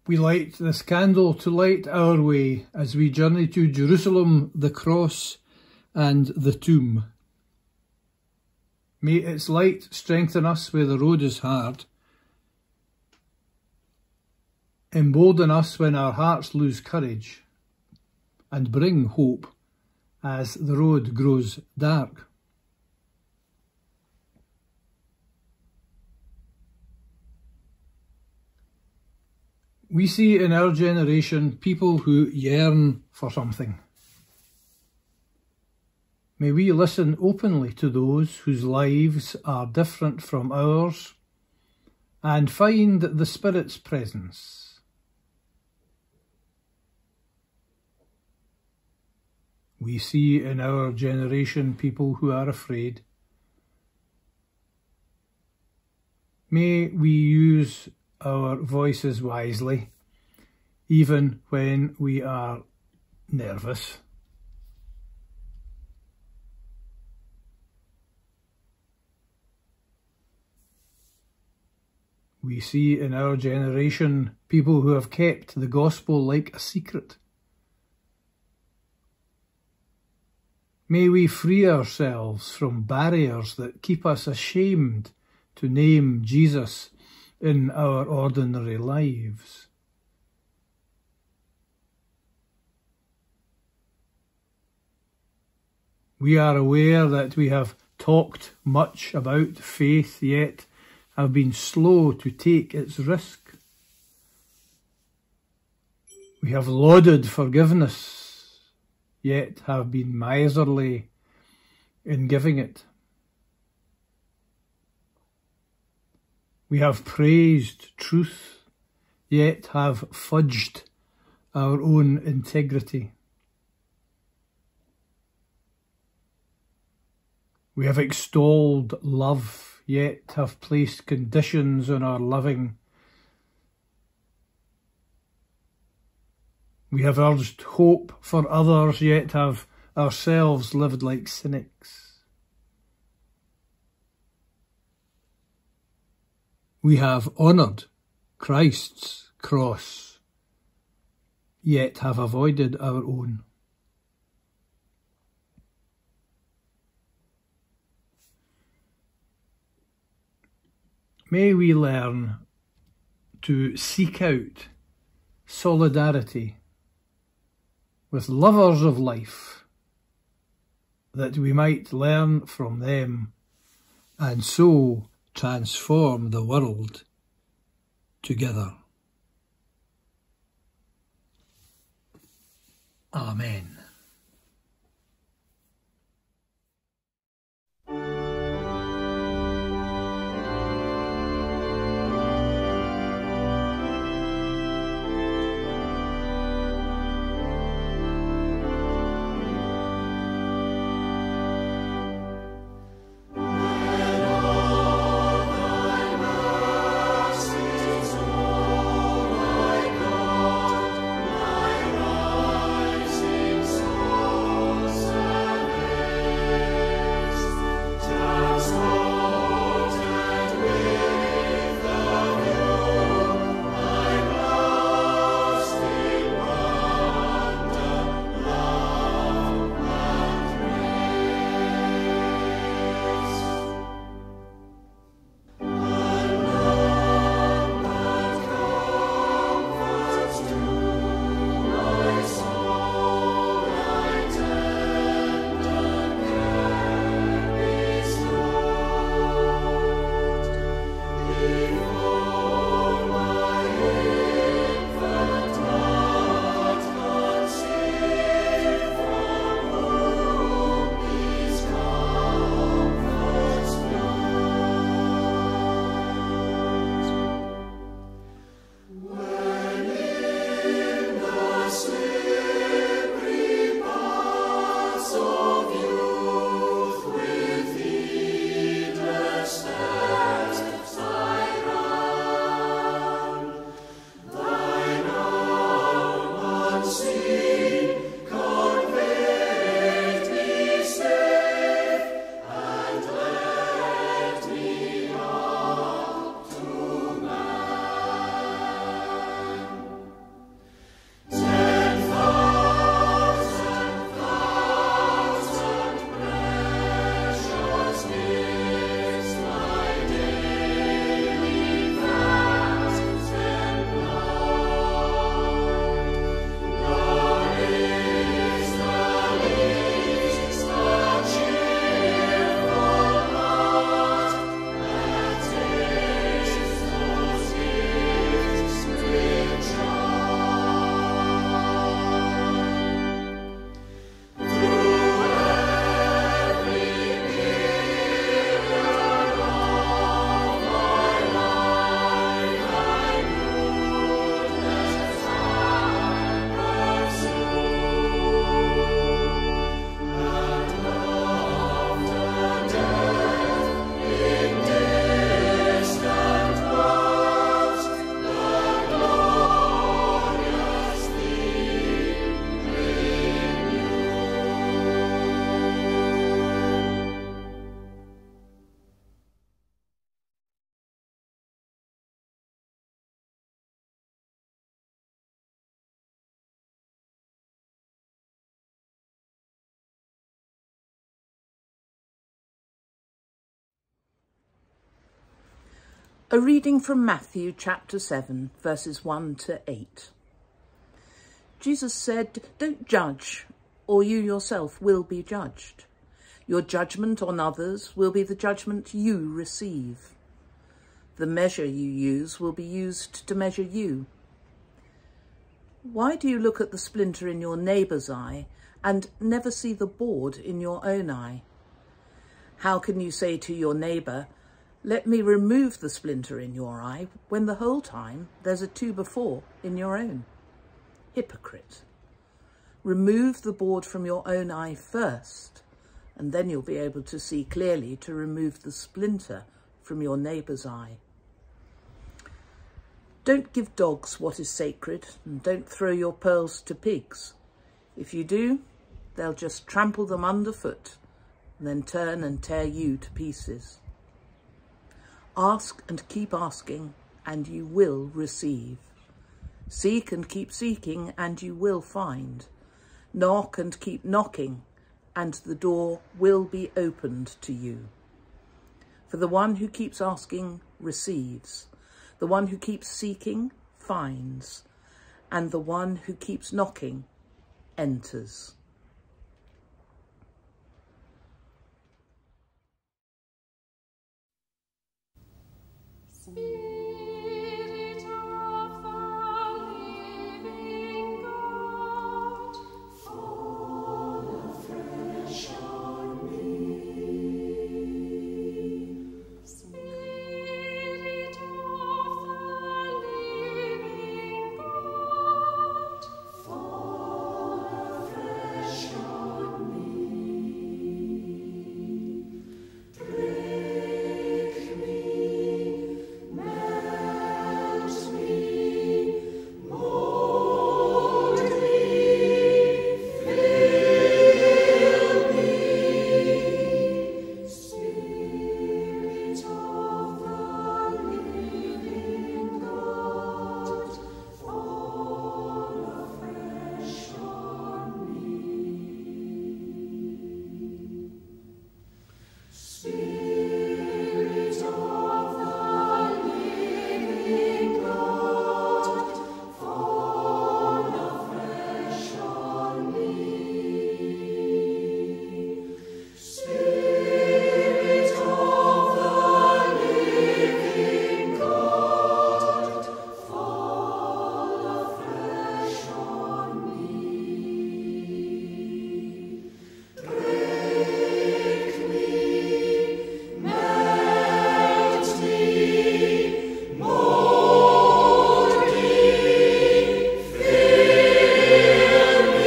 We light this candle to light our way as we journey to Jerusalem, the cross and the tomb. May its light strengthen us where the road is hard, embolden us when our hearts lose courage, and bring hope as the road grows dark. We see in our generation people who yearn for something. May we listen openly to those whose lives are different from ours and find the Spirit's presence. We see in our generation people who are afraid. May we use our voices wisely, even when we are nervous. We see in our generation people who have kept the gospel like a secret. May we free ourselves from barriers that keep us ashamed to name Jesus in our ordinary lives. We are aware that we have talked much about faith, yet have been slow to take its risk. We have lauded forgiveness, yet have been miserly in giving it. We have praised truth, yet have fudged our own integrity. We have extolled love, yet have placed conditions on our loving. We have urged hope for others, yet have ourselves lived like cynics. We have honoured Christ's cross, yet have avoided our own. May we learn to seek out solidarity with lovers of life, that we might learn from them and so transform the world together. Amen. Sings A reading from Matthew chapter 7, verses 1 to 8. Jesus said, "Don't judge, or you yourself will be judged. Your judgment on others will be the judgment you receive. The measure you use will be used to measure you. Why do you look at the splinter in your neighbour's eye and never see the board in your own eye? How can you say to your neighbour, 'Let me remove the splinter in your eye,' when the whole time there's a 2x4 in your own? Hypocrite. Remove the board from your own eye first, and then you'll be able to see clearly to remove the splinter from your neighbour's eye. Don't give dogs what is sacred, and don't throw your pearls to pigs. If you do, they'll just trample them underfoot, and then turn and tear you to pieces. Ask and keep asking, and you will receive. Seek and keep seeking, and you will find. Knock and keep knocking, and the door will be opened to you. For the one who keeps asking receives, the one who keeps seeking finds, and the one who keeps knocking enters." Spirit of the living God, fall afresh on me. Spirit of the living God, fall afresh on me. Break me, melt me, mold me, fill me. Spirit of the living God, fall afresh on me. Spirit of the living God, fall afresh on me. Spirit of the living God, fall afresh on me. Break me, melt me, mold me, fill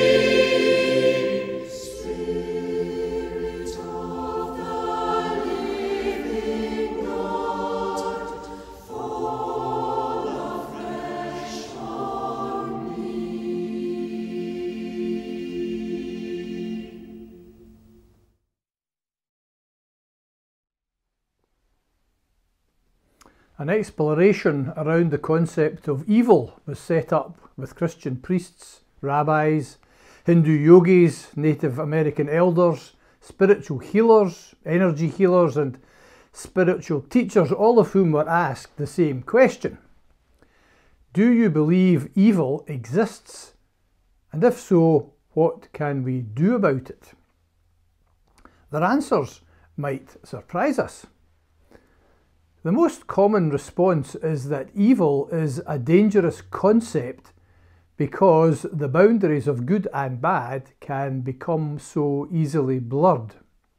me. Spirit of the living God, fall afresh on me. An exploration around the concept of evil was set up with Christian priests, rabbis, Hindu yogis, Native American elders, spiritual healers, energy healers, and spiritual teachers, all of whom were asked the same question. Do you believe evil exists? And if so, what can we do about it? Their answers might surprise us. The most common response is that evil is a dangerous concept because the boundaries of good and bad can become so easily blurred.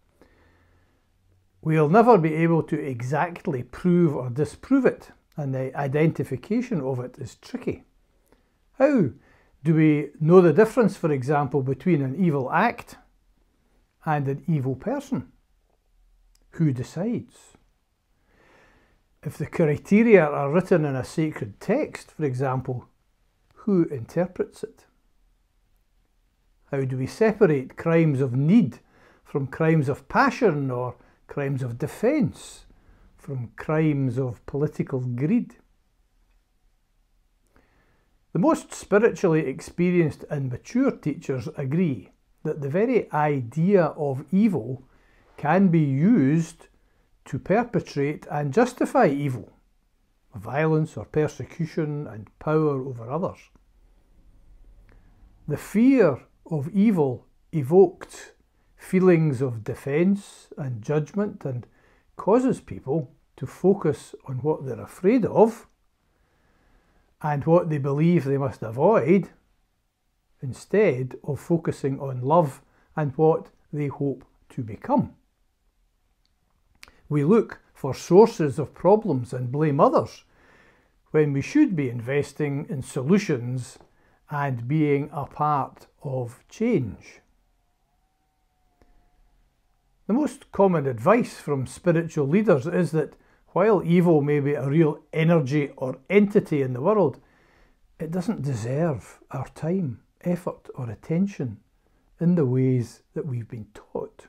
We'll never be able to exactly prove or disprove it, and the identification of it is tricky. How do we know the difference, for example, between an evil act and an evil person? Who decides? If the criteria are written in a sacred text, for example, who interprets it? How do we separate crimes of need from crimes of passion, or crimes of defence from crimes of political greed? The most spiritually experienced and mature teachers agree that the very idea of evil can be used to perpetrate and justify evil. violence or persecution and power over others. The fear of evil evoked feelings of defence and judgment and causes people to focus on what they're afraid of and what they believe they must avoid, instead of focusing on love and what they hope to become. We look for sources of problems and blame others when we should be investing in solutions and being a part of change. The most common advice from spiritual leaders is that while evil may be a real energy or entity in the world, it doesn't deserve our time, effort or attention in the ways that we've been taught.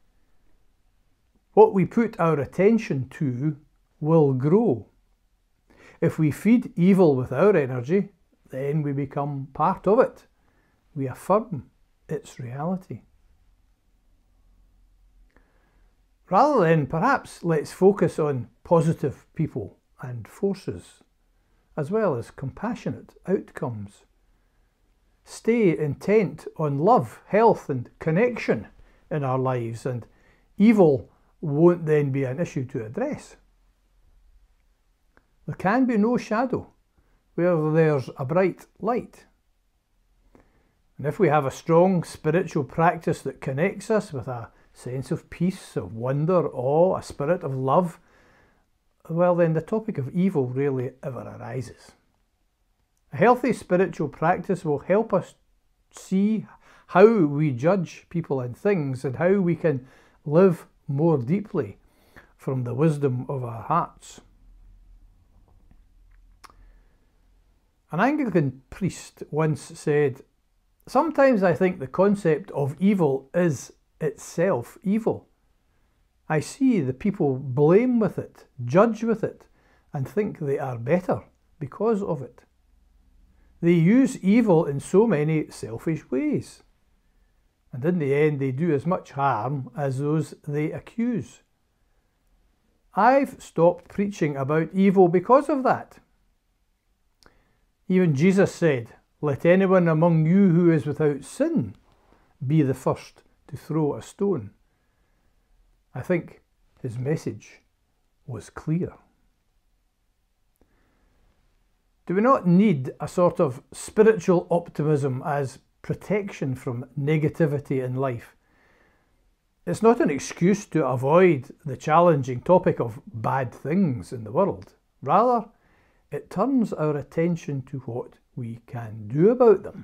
What we put our attention to will grow. If we feed evil with our energy, then we become part of it. We affirm its reality. Rather than, perhaps let's focus on positive people and forces, as well as compassionate outcomes. Stay intent on love, health and connection in our lives, and evil won't then be an issue to address. There can be no shadow where there's a bright light. And if we have a strong spiritual practice that connects us with a sense of peace, of wonder, awe, a spirit of love, well then the topic of evil rarely ever arises. A healthy spiritual practice will help us see how we judge people and things and how we can live more deeply from the wisdom of our hearts. An Anglican priest once said, "Sometimes I think the concept of evil is itself evil. I see the people blame with it, judge with it, and think they are better because of it. They use evil in so many selfish ways, and in the end they do as much harm as those they accuse. I've stopped preaching about evil because of that." Even Jesus said, "Let anyone among you who is without sin be the first to throw a stone." I think his message was clear. Do we not need a sort of spiritual optimism as protection from negativity in life? It's not an excuse to avoid the challenging topic of bad things in the world. Rather, it turns our attention to what we can do about them.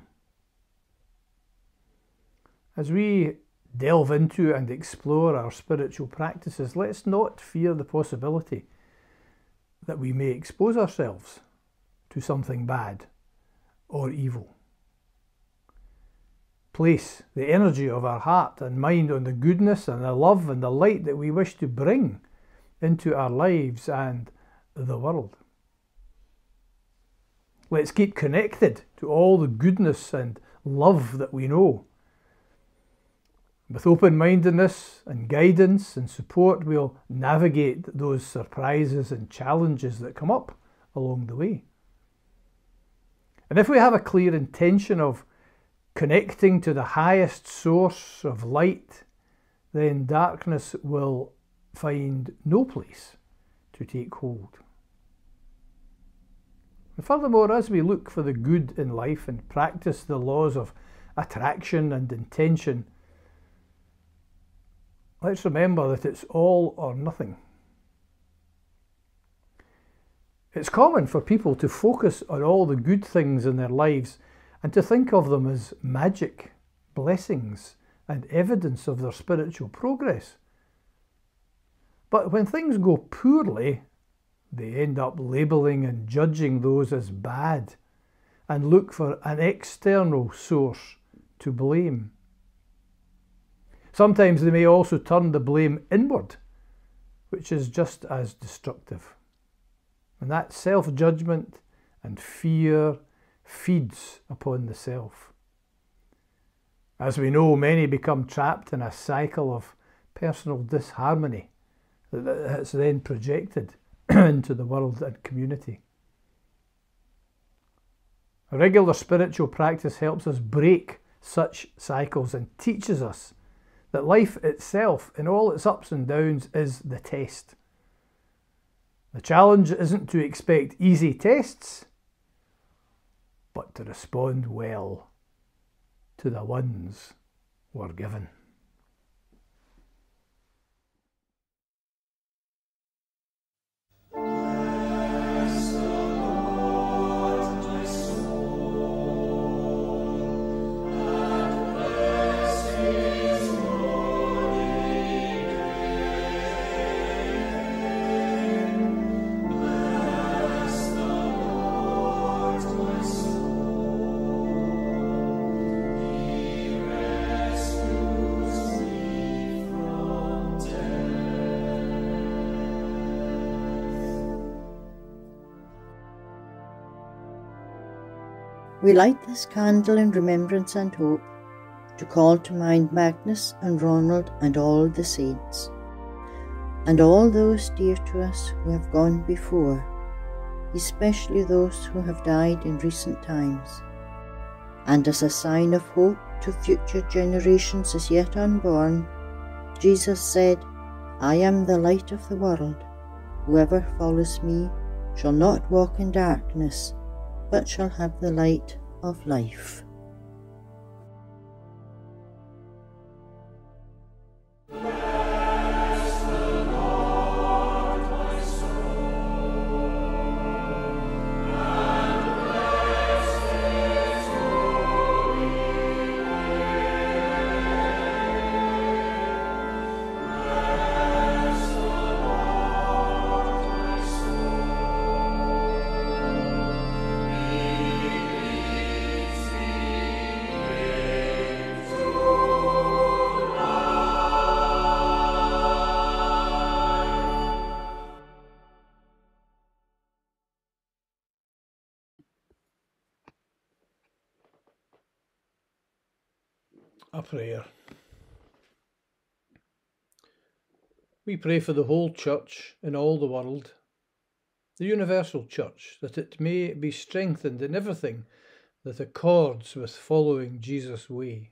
As we delve into and explore our spiritual practices, let's not fear the possibility that we may expose ourselves to something bad or evil. Place the energy of our heart and mind on the goodness and the love and the light that we wish to bring into our lives and the world. Let's keep connected to all the goodness and love that we know. With open-mindedness and guidance and support, we'll navigate those surprises and challenges that come up along the way. And if we have a clear intention of connecting to the highest source of light, then darkness will find no place to take hold. And furthermore, as we look for the good in life and practice the laws of attraction and intention, let's remember that it's all or nothing. It's common for people to focus on all the good things in their lives and to think of them as magic, blessings, and evidence of their spiritual progress. But when things go poorly, they end up labelling and judging those as bad and look for an external source to blame. Sometimes they may also turn the blame inward, which is just as destructive. And that self-judgment and fear feeds upon the self. As we know, many become trapped in a cycle of personal disharmony that's then projected into the world and community. A regular spiritual practice helps us break such cycles and teaches us that life itself, in all its ups and downs, is the test. The challenge isn't to expect easy tests, but to respond well to the ones we're given. We light this candle in remembrance and hope, to call to mind Magnus and Ronald and all the saints, and all those dear to us who have gone before, especially those who have died in recent times. And as a sign of hope to future generations as yet unborn, Jesus said, "I am the light of the world. Whoever follows me shall not walk in darkness, but shall have the light of life." A prayer. We pray for the whole Church in all the world, the universal Church, that it may be strengthened in everything that accords with following Jesus' way.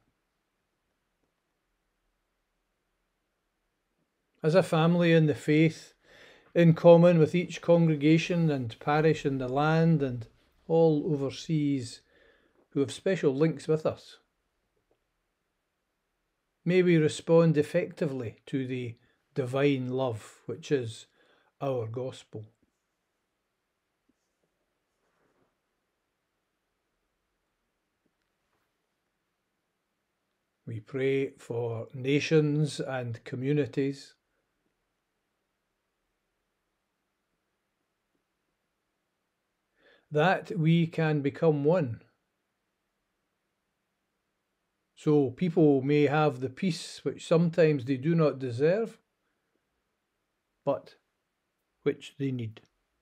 As a family in the faith, in common with each congregation and parish in the land and all overseas who have special links with us, may we respond effectively to the divine love which is our gospel. We pray for nations and communities, that we can become one, so people may have the peace which sometimes they do not deserve, but which they need.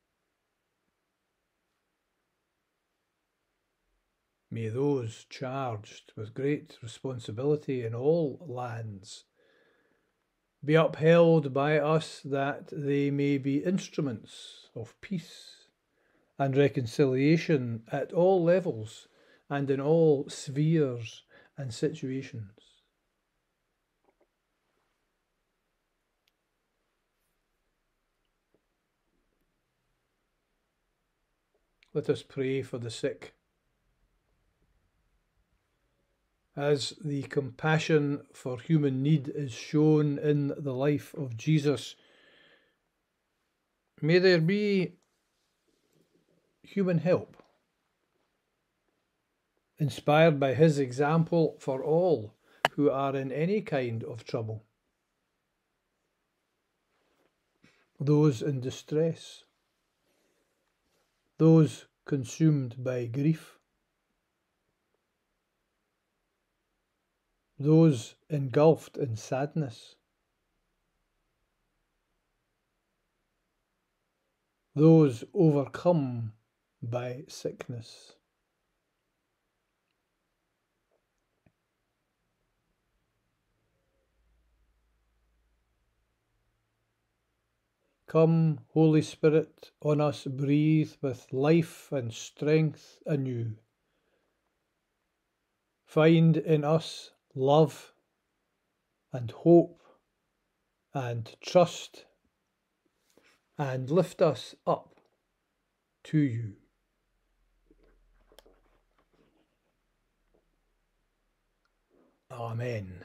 May those charged with great responsibility in all lands be upheld by us, that they may be instruments of peace and reconciliation at all levels and in all spheres and situations. Let us pray for the sick. As the compassion for human need is shown in the life of Jesus, may there be human help, inspired by his example for all who are in any kind of trouble, those in distress, those consumed by grief, those engulfed in sadness, those overcome by sickness. Come, Holy Spirit, on us breathe with life and strength anew. Find in us love and hope and trust, and lift us up to you. Amen.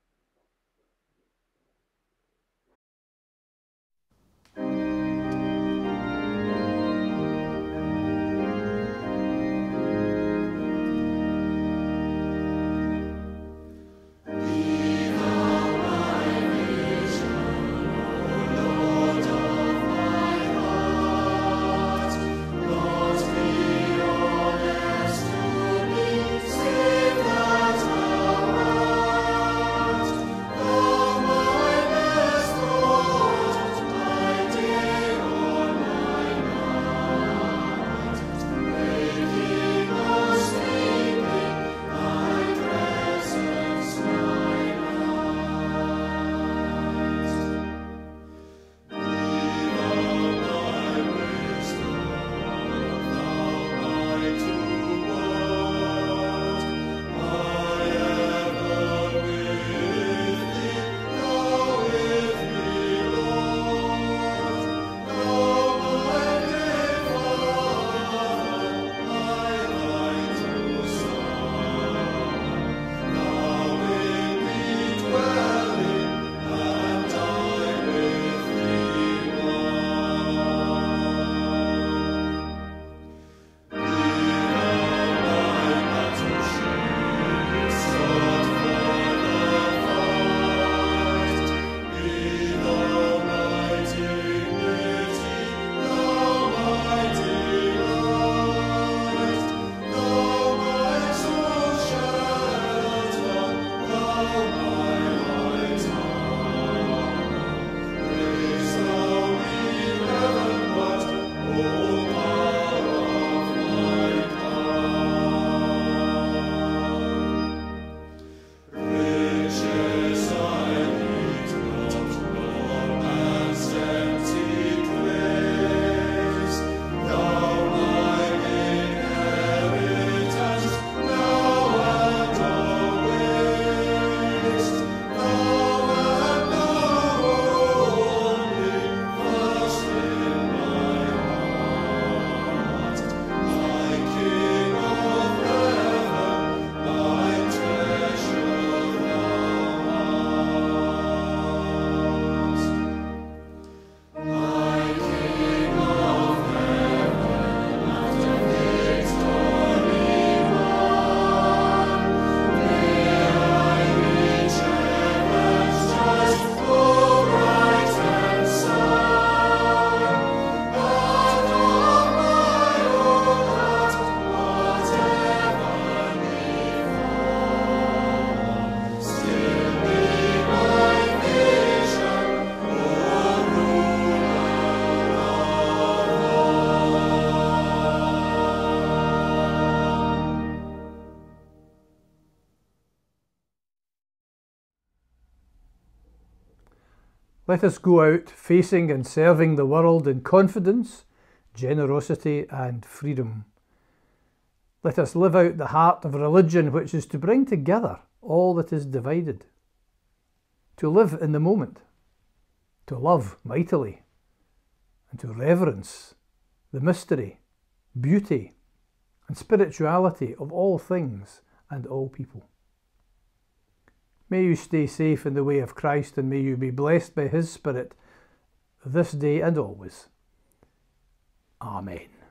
Let us go out facing and serving the world in confidence, generosity and freedom. Let us live out the heart of religion, which is to bring together all that is divided, to live in the moment, to love mightily, and to reverence the mystery, beauty, and spirituality of all things and all people. May you stay safe in the way of Christ, and may you be blessed by His Spirit this day and always. Amen.